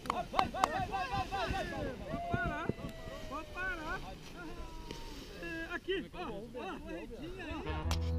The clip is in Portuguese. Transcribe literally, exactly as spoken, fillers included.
Vai, vai, vai, vai, vai, vai, vai, vai. Pode parar. Pode parar. É, aqui, ó, ó, corretinha aí.